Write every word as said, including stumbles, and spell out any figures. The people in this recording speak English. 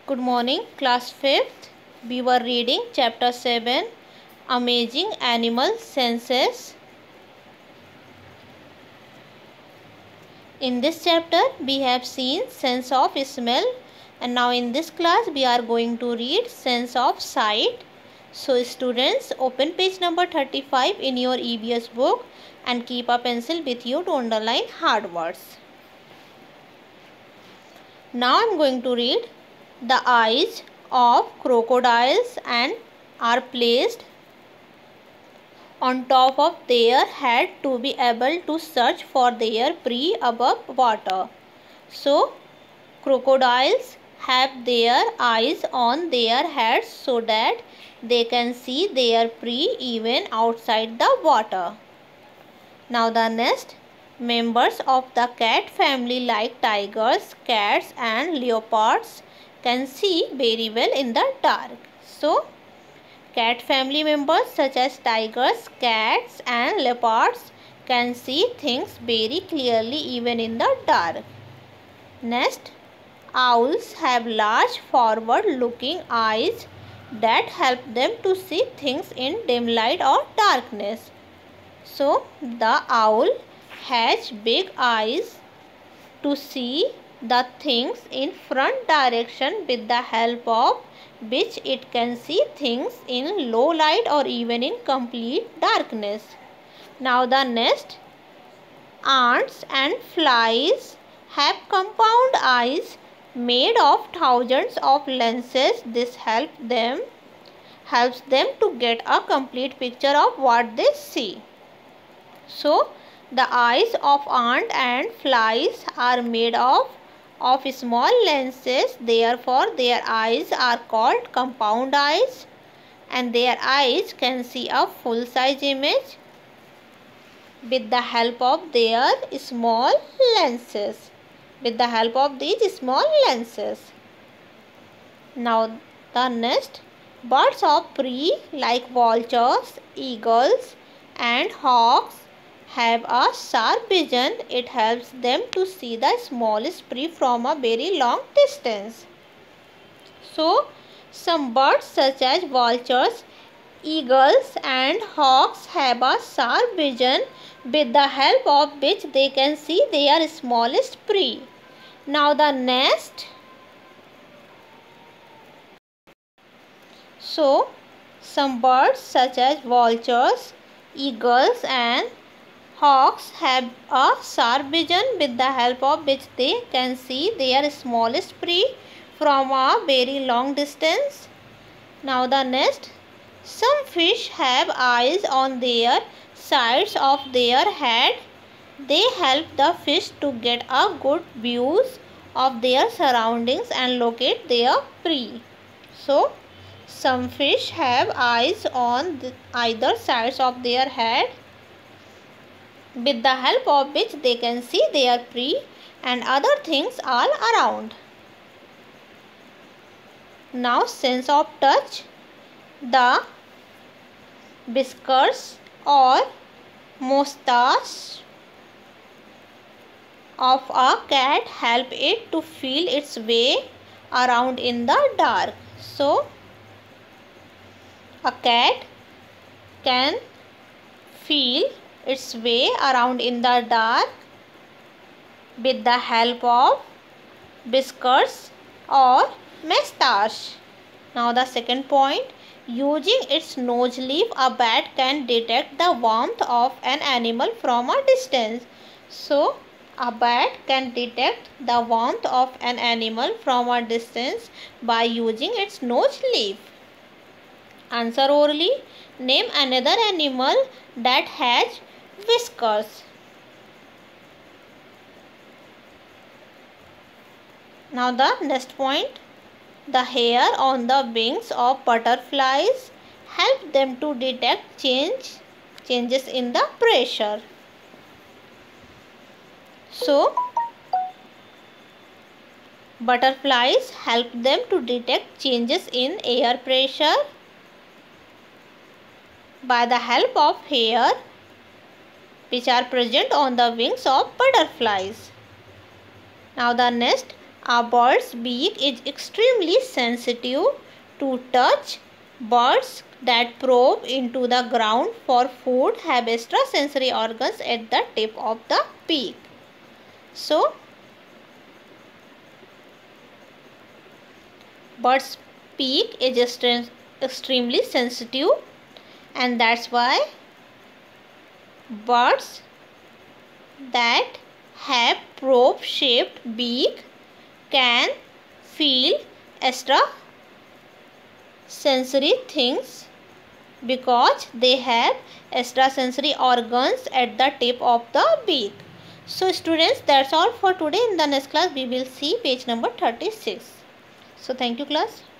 Good morning, class fifth. We were reading chapter seven, Amazing Animal Senses. In this chapter, we have seen sense of smell, and now in this class, we are going to read sense of sight. So, students, open page number thirty-five in your E V S book and keep a pencil with you to underline hard words. Now, I am going to read. The eyes of crocodiles and are placed on top of their head to be able to search for their prey above water. So, crocodiles have their eyes on their heads so that they can see their prey even outside the water. Now, the next. Members of the cat family like tigers, cats and leopards can see very well in the dark. So, cat family members such as tigers, cats and leopards can see things very clearly even in the dark. Next, owls have large forward-looking eyes that help them to see things in dim light or darkness. So, the owl has big eyes to see the things in front direction with the help of which it can see things in low light or even in complete darkness. Now the next. Ants and flies have compound eyes made of thousands of lenses. This help them, helps them to get a complete picture of what they see. So, the eyes of ant and flies are made of, of small lenses. Therefore, their eyes are called compound eyes, and their eyes can see a full-size image with the help of their small lenses. With the help of these small lenses. Now, the next. Birds of prey like vultures, eagles, and hawks have a sharp vision. It helps them to see the smallest prey from a very long distance. So, some birds such as vultures, eagles and hawks have a sharp vision with the help of which they can see their smallest prey. Now the next. So, some birds such as vultures, eagles and hawks have a sharp vision with the help of which they can see their smallest prey from a very long distance. Now the next. Some fish have eyes on their sides of their head. They help the fish to get a good views of their surroundings and locate their prey. So, some fish have eyes on the either sides of their head, with the help of which they can see their prey and other things all around. Now, sense of touch. The whiskers or moustache of a cat help it to feel its way around in the dark. So, a cat can feel its way around in the dark with the help of whiskers or moustache. Now the second point. Using its nose leaf, a bat can detect the warmth of an animal from a distance. So, a bat can detect the warmth of an animal from a distance by using its nose leaf. Answer orally. Name another animal that has whiskers. Now the next point. The hair on the wings of butterflies help them to detect change, changes in the pressure. So, butterflies help them to detect changes in air pressure by the help of hair which are present on the wings of butterflies. Now the next. A bird's beak is extremely sensitive to touch. Birds that probe into the ground for food have extrasensory organs at the tip of the beak. So, bird's beak is extremely sensitive, and that's why birds that have probe shaped beak can feel extra sensory things because they have extrasensory organs at the tip of the beak. So students, that's all for today. In the next class we will see page number thirty-six. So thank you class.